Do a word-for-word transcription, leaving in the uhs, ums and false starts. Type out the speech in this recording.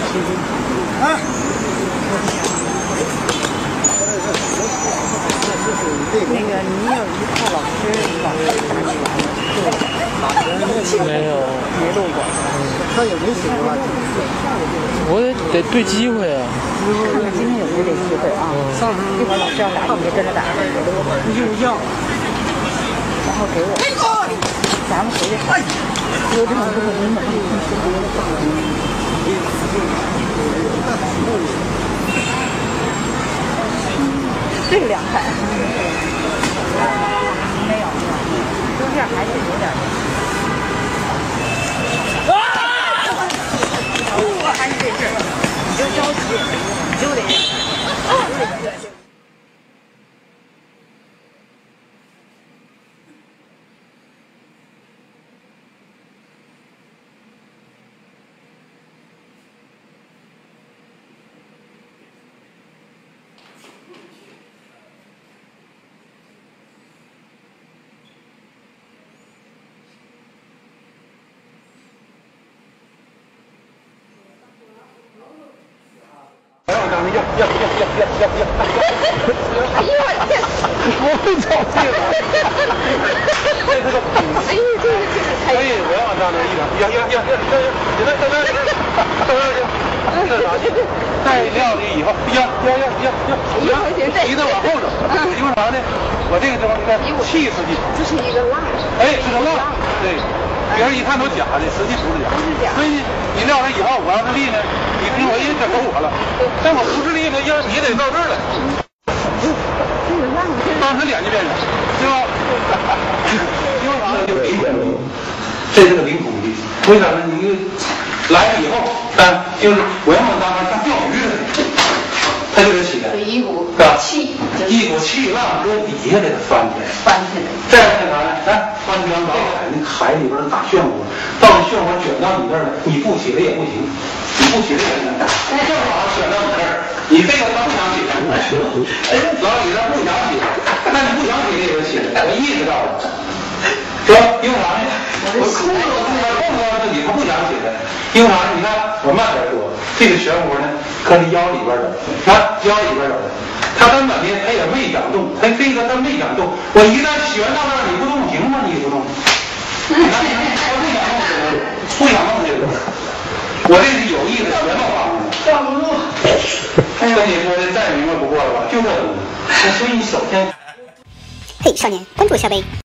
啊！ 那个你有一套老师老师打你来了，对， 没有， 没录过。 他也没写过。 我得得对机会啊。 那今天有这个机会啊，一会儿老师要打，你就跟着打，你就要，然后给我，咱们回去看，有这种之后你猛一看是别的大人。这个凉快。没有，中间还是有点。我还是这事儿，你就着急，你就得，你就得。 要要要要要要！哎呀，我会找这个。这是个品。哎呀，这个这个可以，我要往上那一点。要要要要要要！你来，等等，等等，这啥去？带料理以后，要要要要要！提着往后走，因为啥呢？我这个地方应该气势劲。 这是一个蜡。 哎，是个蜡。对。别人一看都假的，实际不是假。 不是假。 所以你撂上以后，我要是立呢，你听我一整个我了。但我不是立呢，要你得到这儿来。 这个浪。 当时脸就变了，对吧？因为啥呢？就灵骨，这是个灵骨的。为啥呢？你来了以后，啊，就是我要往当边像钓鱼似的，它就得起来。 一股气， 一股气浪搁底下给它翻起来。 翻起来。 再那啥呢？来。翻江倒海，那海里边的大漩涡，到了漩涡卷到你这儿了，你不起来也不行，你不起来也不行。那正好卷到你这儿，你这个他不想起来，哎，老李他不想起来，那你不想起来也就起来，我意识到了，是吧？因为啥呢？我控制我自己，控制我自己，他不想起来，因为啥呢？你看我慢点说，这个漩涡呢，搁这腰里边的，啊，腰里边有的。他根本呢，他也没长动，他这个他没长动。我一旦旋到那儿，你不动行吗？你不动，你看你看，我不想动这个，不想动这个，我这是有意的旋到方向，站不住。跟你说的再明白不过了吧？就这东西。所以你首先， 嘿，少年，关注小北。